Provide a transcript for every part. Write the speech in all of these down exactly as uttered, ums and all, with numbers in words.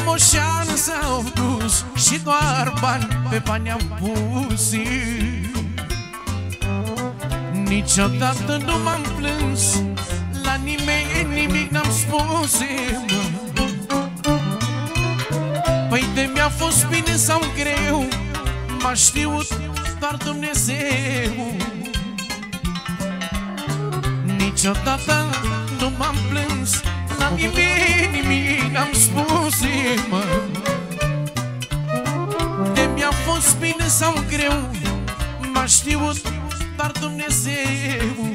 Moșeană s-au dus și doar bani pe bani am pus. Niciodată nu m-am plâns, la nimeni nimic n-am spus, mă. Păi de mi-a fost bine sau greu, m-a știut doar Dumnezeu. Niciodată nu m-am plâns, la nimeni nimic n-am spus, mă. De mi-a fost bine sau greu, m-a știut doar Dumnezeu.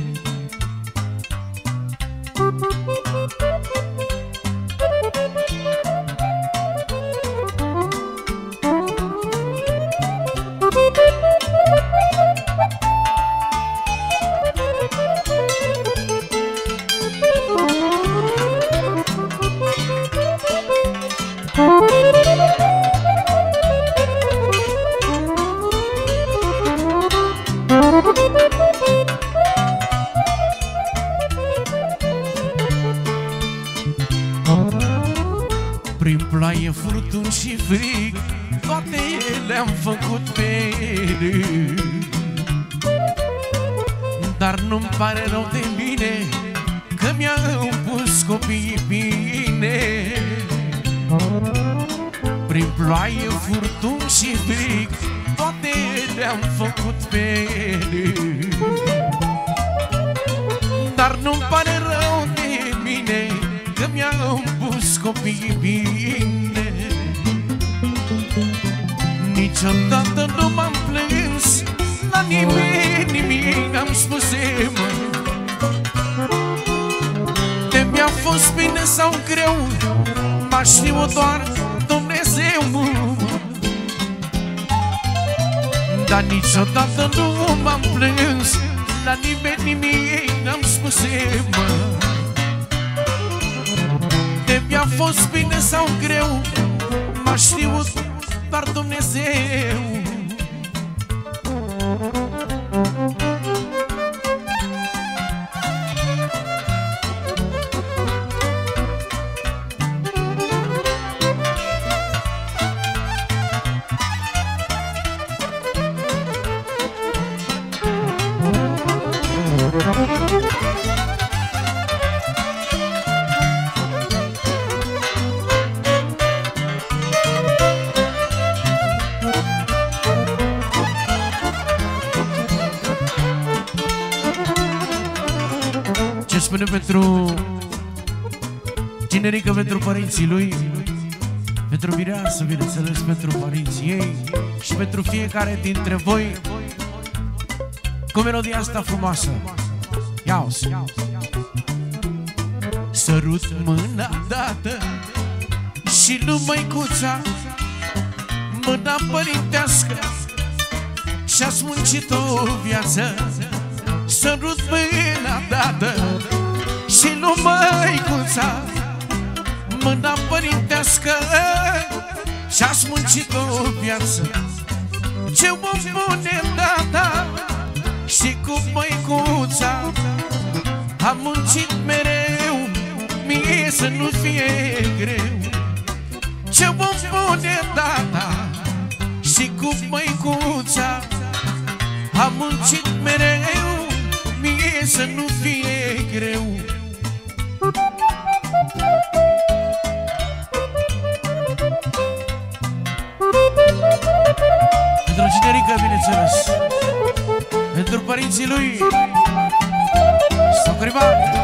Prin ploaie, furtuni și frig, toate le-am făcut pe rând. Dar nu-mi pare rău de mine, că mi-au pus copiii bine. Prin ploaie, furtuni și frig, toate le-am făcut pe rând. Dar nu-mi pare rău de mine, că mi-au pus copiii bine. Niciodată nu m-am plâns, la nimeni nimic n-am spus, mă. De mi-a fost bine sau greu, m-a știut doar Dumnezeu, mă. Dar niciodată nu m-am plâns, la nimeni nimic n-am spus, mă. De mi-a fost bine sau greu, m-a știut doar Dumnezeu. Ce spune pentru Generică, pentru părinții lui, pentru mireasă, bineînțeles, pentru părinții ei și pentru fiecare dintre voi, cu melodia asta frumoasă. Ia-o-ți! Sărut mâna dată și lui măicuța, mâna părintească, și-ați muncit o viață. Sărut mâna dată și lui măicuța, mâna părintească, și-ați muncit o viață. Ce vom pune tata și cu măicuța, am muncit mereu, mie să nu fie greu. Ce vom pune tata și cu măicuța, am muncit mereu, mie să nu fie greu. Pentru Generică, bineînțeles, pentru părinții lui sau cuiva.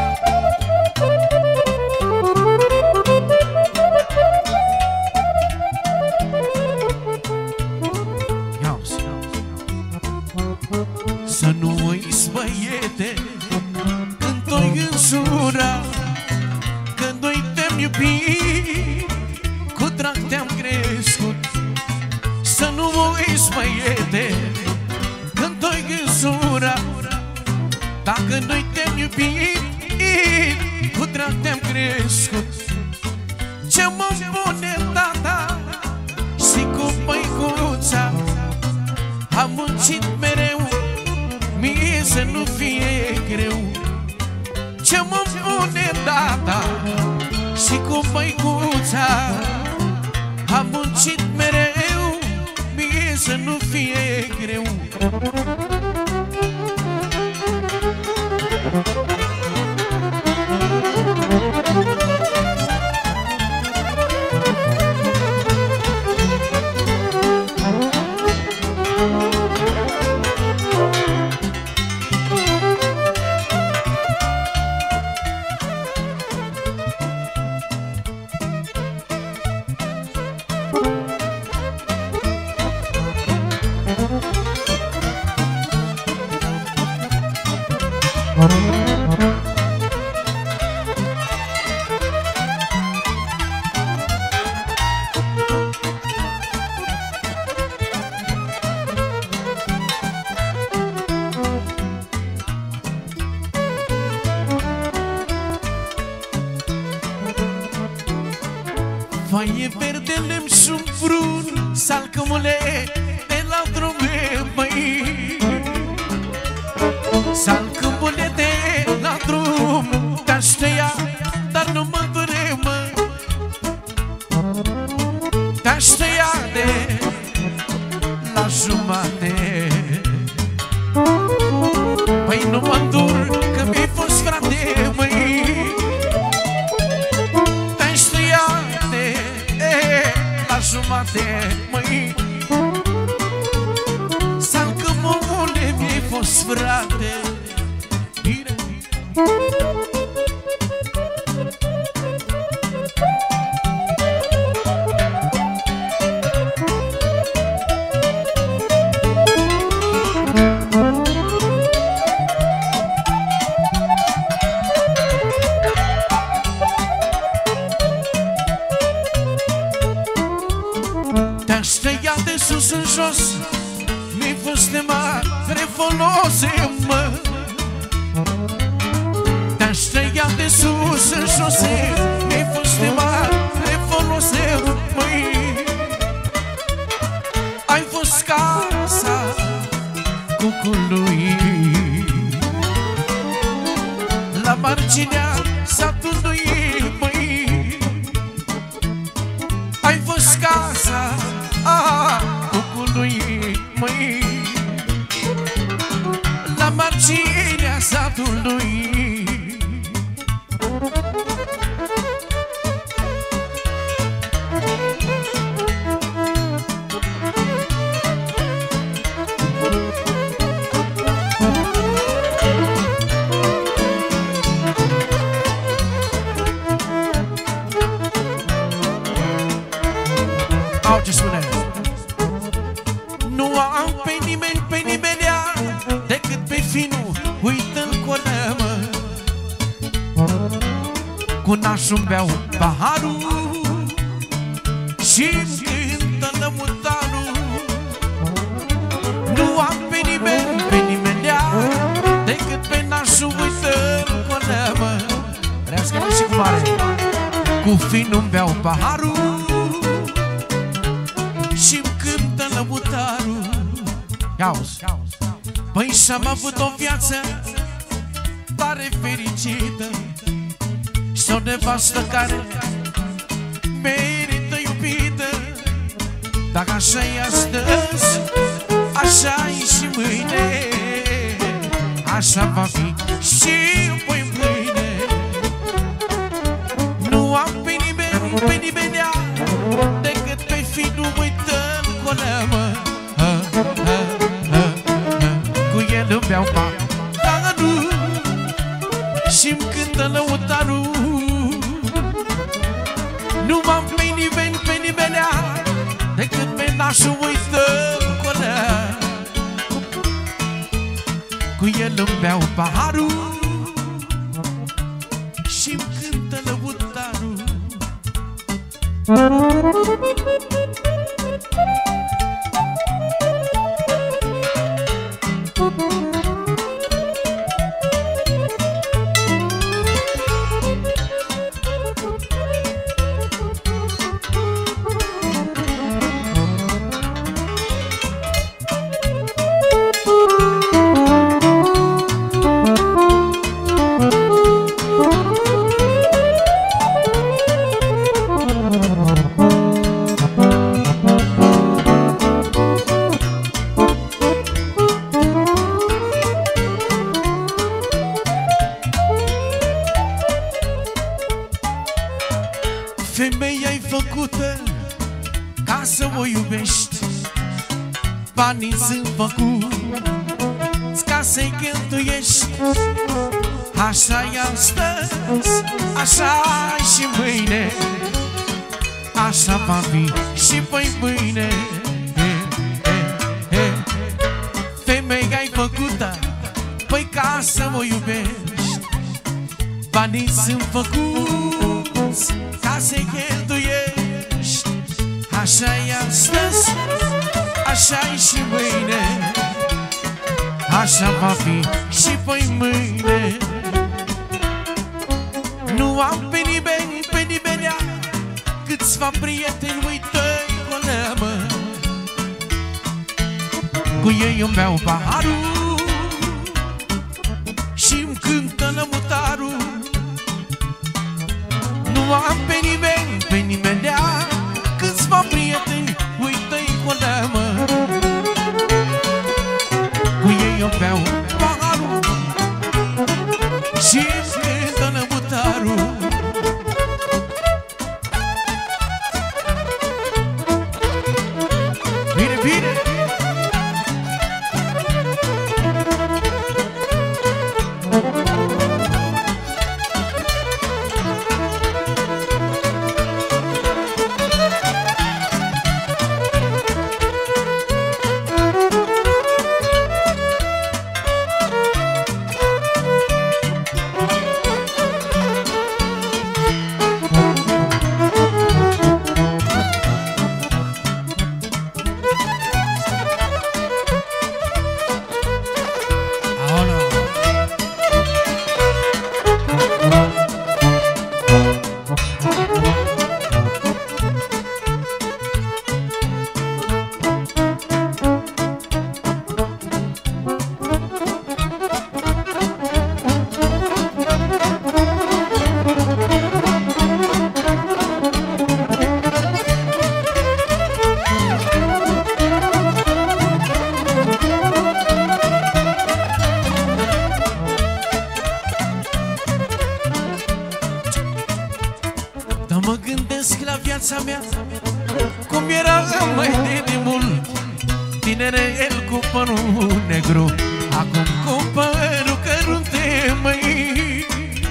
Să nu uiți, băiete, când toi însura, când noi te-am iubit, cu drag te-am crescut. Să nu uiți, băiete, când toi însura, dacă noi te-am iubit, cu drag te-am crescut. Ce mă pune tata și cu măicuța, am muncit mereu, mie să nu fie greu. Ce mă pune tata și cu măicuța, muncit mereu, mie să nu fie greu. Foaie verde, lemn și un prun, salcămule de la drume, măi. Salcămule de la drum, te-aș tăia, dar nu mă dure, mă. Te-aș tăia de la jumate. Păi nu mă îndur, că mi-ai fost frate, măi. Jumate, măi, salcămule mi-ai fost frate. Bine. Te-aș tăia de sus în jos, mi-ai fost de mare folose, mă. Te-aș tăia de sus în jos, mi-ai fost de mare folose, măi. Ai fost casa cucului la marginea satului, măi. Ai fost casa a cucului, măi, la marginea satului. Au, ce spune? Nu am pe nimeni, pe nimenea, decât pe finul, uită-l colă, mă. Cu nașul-mi beau paharul și-mi cântă lămutarul. Nu am pe nimeni, pe nimenea, decât pe nașul, uită-l colă, mă. Trească-mă și cu mare. Cu finul-mi beau paharul și-mi cântă lămutarul. Ia-uzi. Păi și-am avut o viață tare fericită și o nevastă care merită iubită. Dacă așa-i astăzi, așa-i și mâine, așa va fi și poi mâine. Nu am pe nimeni, pe nimenea, decât pe finul, uită-l colă, mă. Cu el îmi beau paharul și-mi cântă lăutarul. Nu m-am pe nimeni, pe nimenea, decât pe nașul, uită-l colă. Cu el îmi beau paharul și-mi cântă lăutarul. făcut ca să-i cheltuiești. Așa-i astăzi, așa și mâine, așa va fi și păi mâine. Femeia ai făcută, păi ca să mă iubești. Banii sunt făcuți ca să-i cheltuiești. Așa-i astăzi, așa-i și mâine, așa va fi și păi mâine. Nu am pe nimeni, pe nimenea, câțiva prieteni, uite-i coleamă. Cu ei îmi beau paharul și-mi cântă lămutarul. Nu am pe nimeni, pe nimenea, câțiva prieteni, uite-i coleamă. Cu ei îmi beau paharul și-mi cântă lămutarul. Bine, bine! Mă gândesc la viața mea, cum era mai de demult. Tinerel cu părul negru, acum cu părul cărunte, măi.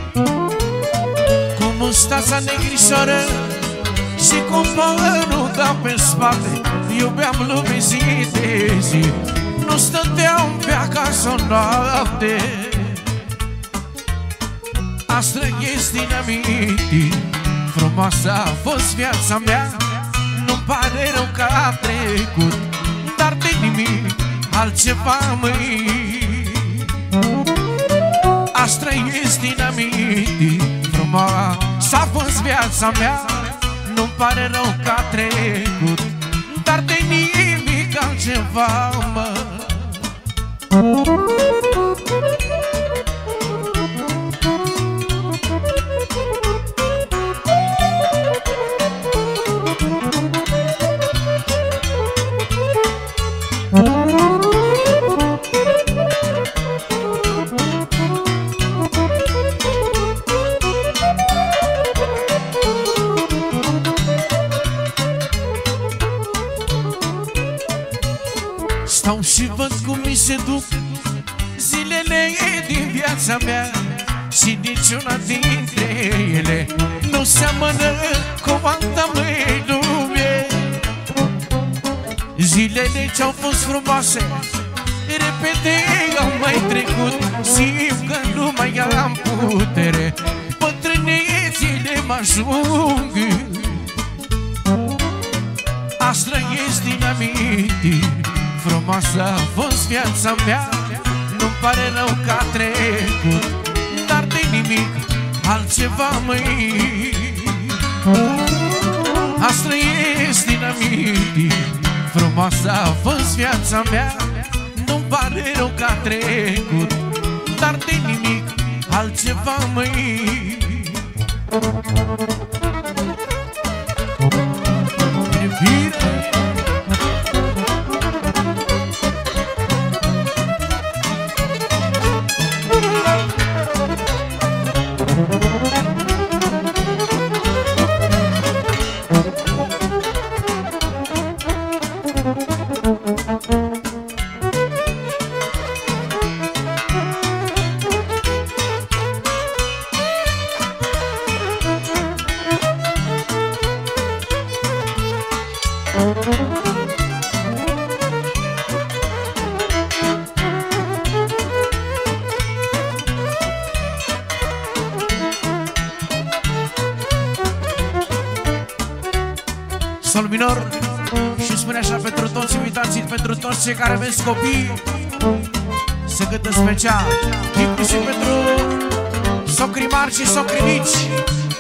Cu mustața negrișoară și cu părul da pe spate, iubeam lumea zi de zi. Nu stăteam pe acasă o noapte. Asta este inamitit. Frumoasă a fost viața mea, nu-mi pare rău că a trecut, dar de nimic altceva, măi. Asta este dinamitic. Frumoasă a fost viața mea, nu-mi pare rău că a trecut, dar de nimic altceva, mă. Stau și văd cum mi se duc zilele din viața mea și niciuna dintre ele nu seamănă cu alta mea lume. Zilele ce-au fost frumoase repede au mai trecut, simt că nu mai am putere, bătrânețile mă ajung. Asta este dinamitic. Frumoasă a fost viața mea, nu-mi pare rău că a trecut, dar de nimic altceva, măi. Asta este dinamitic. Frumoasă a fost viața mea, nu-mi pare rău că a trecut, dar de nimic altceva, măi. Bine, bine. minor. Și spune așa pentru toți invitații, pentru toți cei care aveți copii, să cântă special, inclusiv pentru socrii mari și socrii mici.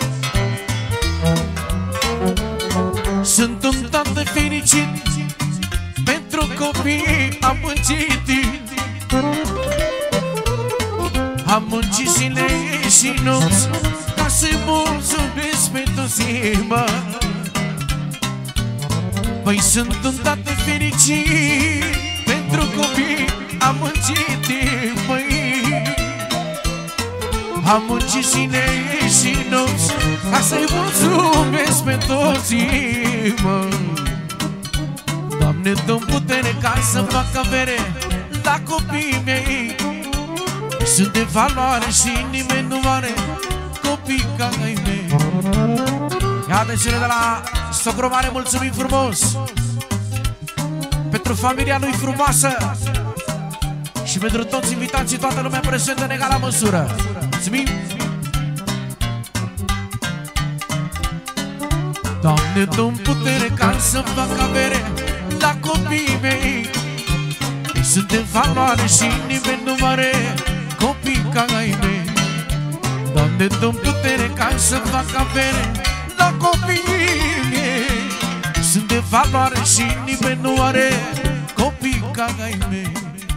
Sunt un tată fericit, pentru copii am muncit. Am muncit zile și nopți ca să-i mulțumesc pentru zi, mă. Păi sunt un tată fericit, pentru copii am muncit, măi. Am muncit zile și nopți ca să-i mulțumesc pe toți, mă. Doamne, dă-mi putere ca să fac avere la copiii mei. Sunt de valoare și nimeni nu are copii ca ai mei. Iată cele de la socru mare, mulțumim frumos pentru familia lui frumoasă și pentru toți invitații, toată lumea prezentă în egală măsură. Mulțumim! Doamne, dă-mi putere ca să fac avere la copiii mei. Sunt de valoare și nimeni nu are copii ca ai mei. Doamne, dă-mi putere ca să fac avere la copiii mei. Sunt de valoare și nimeni nu are copii ca ai mei.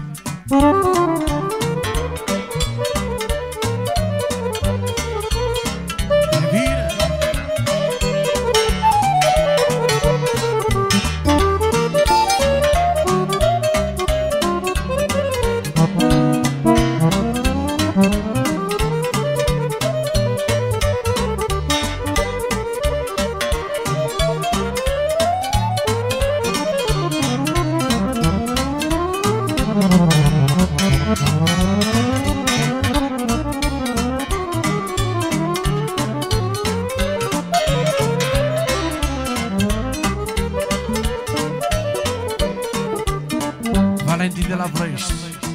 Valentin de la Ploiești.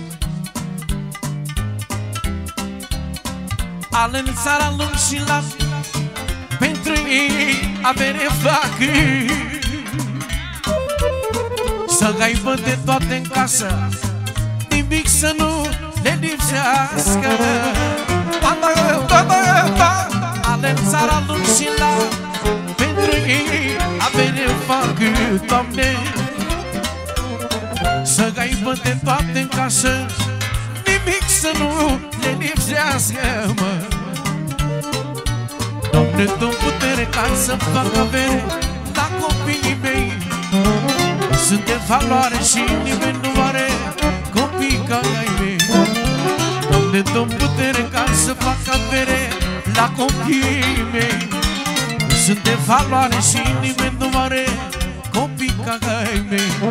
Ale în țara lung și lat, pentru ei avere fac, să aibă de toate în casă, nimic să nu le lipsească. Ale în țara lung și lat, pentru ei avere fac, Doamne, să aibă de toate în casă, nimic să nu le lipsească, mă. Doamne, dă-mi putere ca să fac avere la copiii mei. Sunt de valoare și nimeni nu are copii ca ai mei. Doamne, dă-mi putere ca să fac avere la copiii mei. Sunt de valoare și nimeni nu are copii ca ai mei.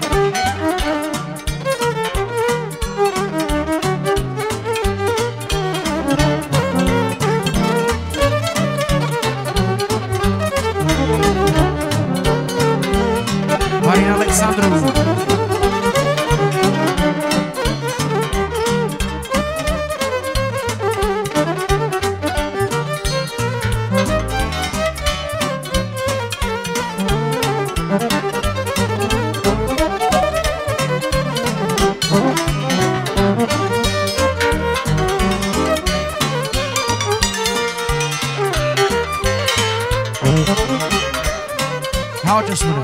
Maria Alexandru. How to spune?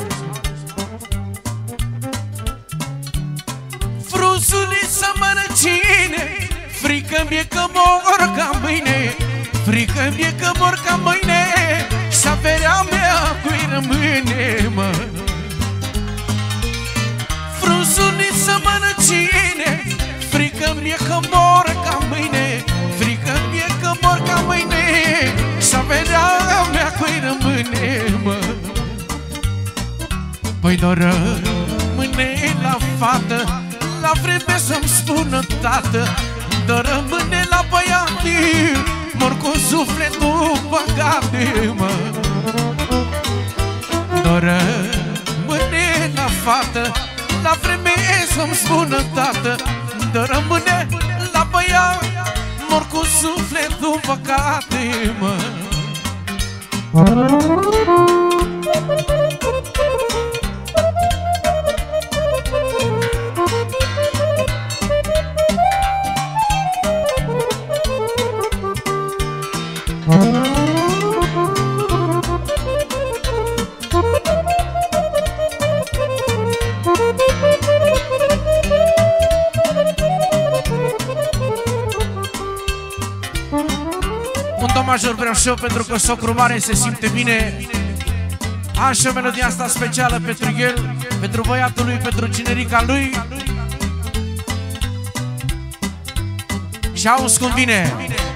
Frusuliță mărăcine, frică mie că mor ca mâine, frică mie că mor ca mâine, și averea mea cui rămâne, mă. Frusuliță mărăcine, frică mie că mor ca mâine, frică mie că mor ca mâine, și averea mea cui rămâne, mă. Păi doar rămâne la fată, la vreme să-mi spună tată, doar rămâne la băiat, mor cu sufletul băgat, mă. Doar rămâne la fată, la vreme să-mi spună tată, doar rămâne la băiat, mor cu sufletul băgat, mă. major vreau și eu, pentru că socru mare se simte bine. Am și o melodie asta specială pentru el, pentru băiatul lui, pentru cinerica lui. Și auzi cum vine.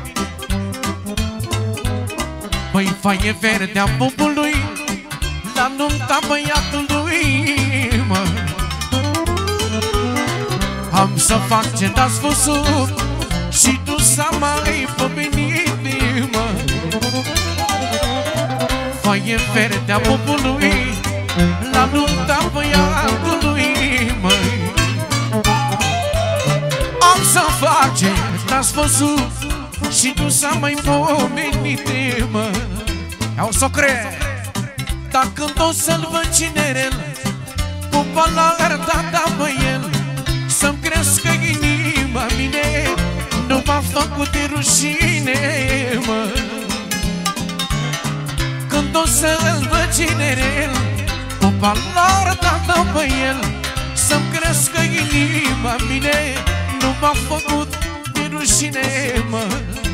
Băi, faie verdea bubului la nunta băiatului, mă. Am să fac ce n-ați văzut și tu s-a mai pomenit, mă. Faie verdea bubului la nunta băiatului, mă. Am să fac ce n-ați văzut și tu s-a mai pomenit, mă. Iau socre, dar când o să-l văd cinerel, pupa la ardata băiel, să-mi crească inima mine, nu m-a făcut de rușine, mă. Când o să-l văd cinerel, pupa la ardata băiel, să-mi crească inima mine, nu m-a făcut de rușine, mă.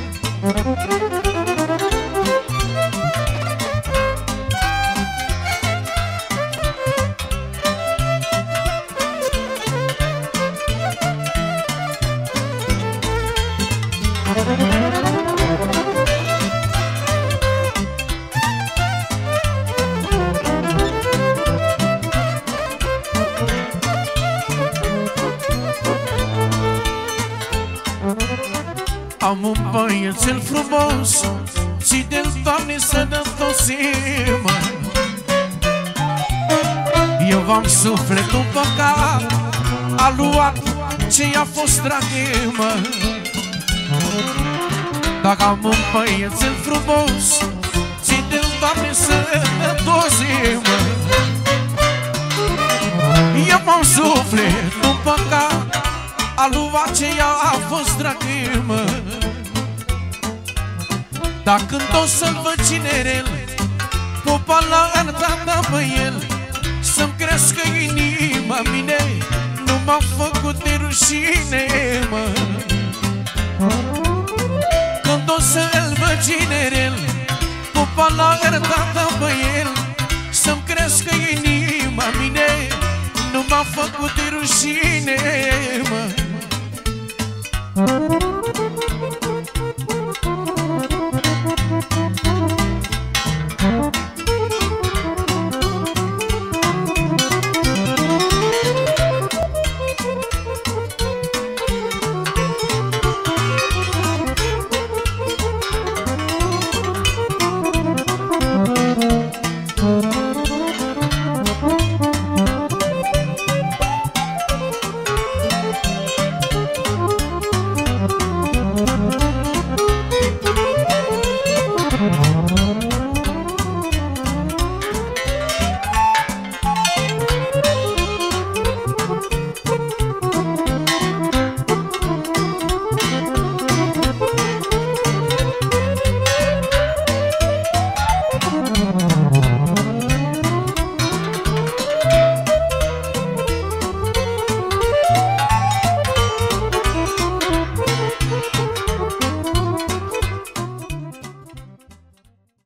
Am un băiețel frumos, ți-de-l, Doamne, sănătosim. Eu v-am sufletul păcat, a luat ce i-a fost dragă, mă. Dacă am un băiețel frumos, ți-de-l, Doamne, sănătosim. Eu v-am sufletul păcat, a luat ce i-a fost dragă, mă. Dar când o să-l văd cinerel, popa la ardata băiel, să-mi crească inima mine, nu m-a făcut de rușine, mă. Când o să-l văd cinerel, popa la ardata băiel, să-mi crească inima mine, nu m-a făcut de rușine, mă.